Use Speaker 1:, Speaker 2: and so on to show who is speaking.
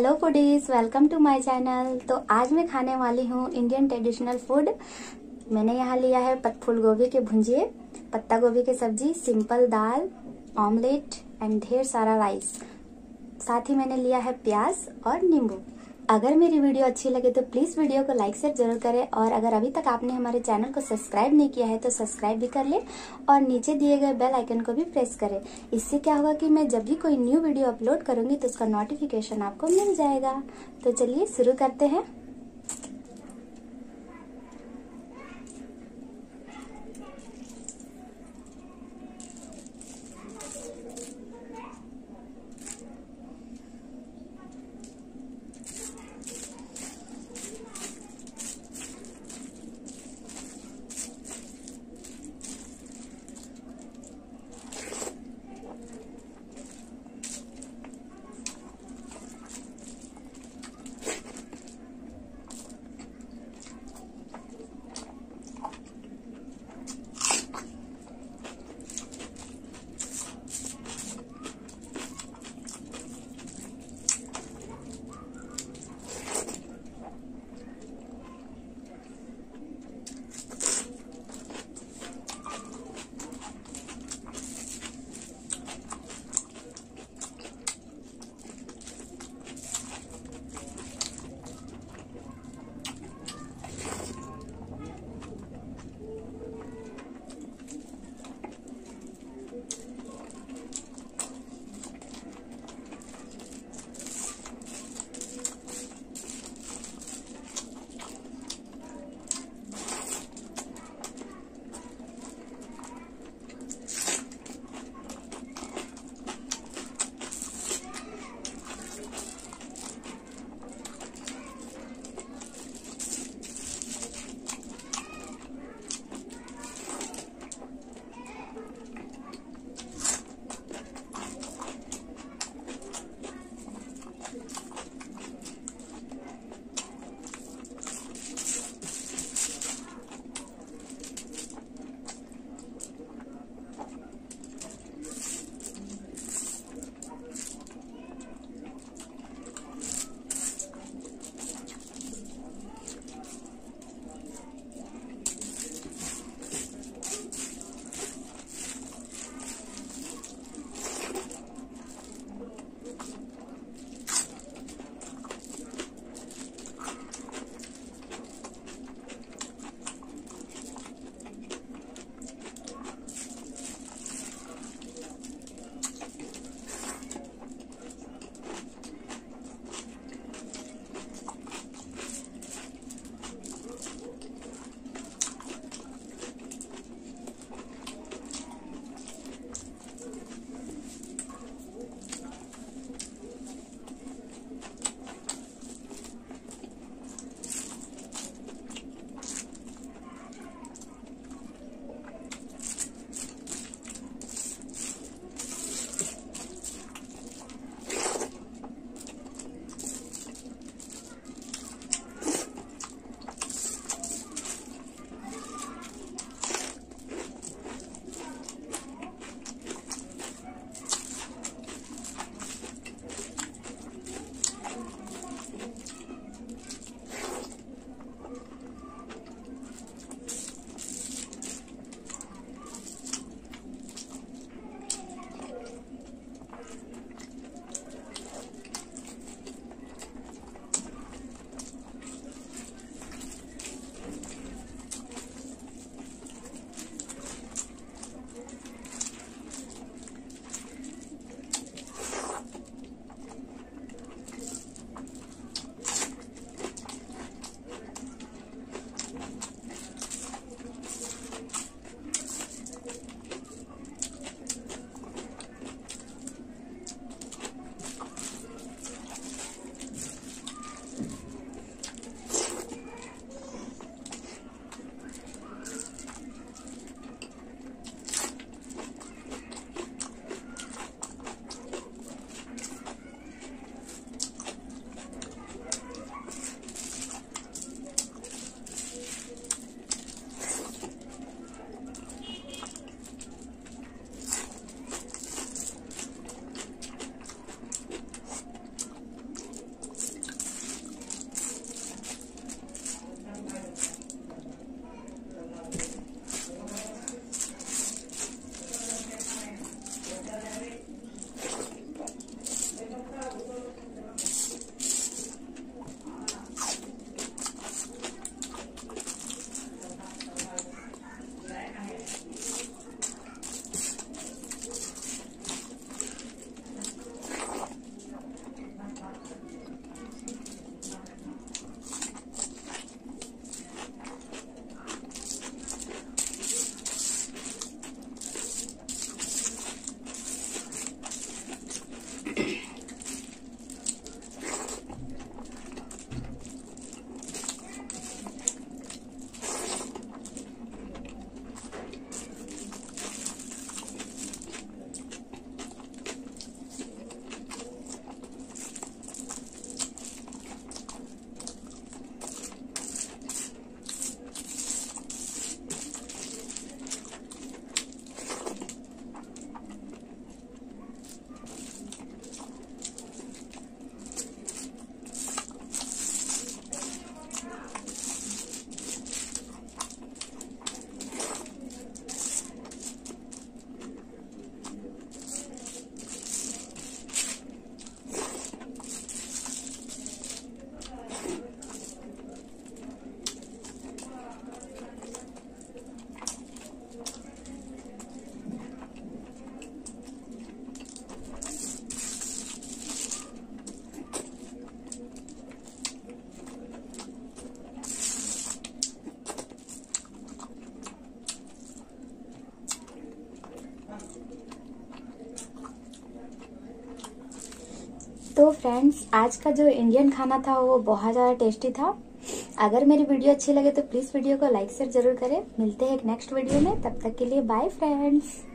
Speaker 1: Hello foodies, welcome to my channel. तो आज मैं खाने वाली हूँ इंडियन ट्रेडिशनल फूड। मैंने यहाँ लिया है फूल गोभी के भुंजिए, पत्ता गोभी की सब्जी, सिंपल दाल, ऑमलेट एंड ढेर सारा राइस। साथ ही मैंने लिया है प्याज और नींबू। अगर मेरी वीडियो अच्छी लगे तो प्लीज वीडियो को लाइक शेयर जरूर करें, और अगर अभी तक आपने हमारे चैनल को सब्सक्राइब नहीं किया है तो सब्सक्राइब भी कर ले और नीचे दिए गए बेल आइकन को भी प्रेस करें। इससे क्या होगा कि मैं जब भी कोई न्यू वीडियो अपलोड करूंगी तो उसका नोटिफिकेशन आपको मिल जाएगा। तो चलिए शुरू करते हैं। तो फ्रेंड्स, आज का जो इंडियन खाना था वो बहुत ज़्यादा टेस्टी था। अगर मेरी वीडियो अच्छी लगे तो प्लीज़ वीडियो को लाइक शेयर जरूर करें। मिलते हैं एक नेक्स्ट वीडियो में, तब तक के लिए बाय फ्रेंड्स।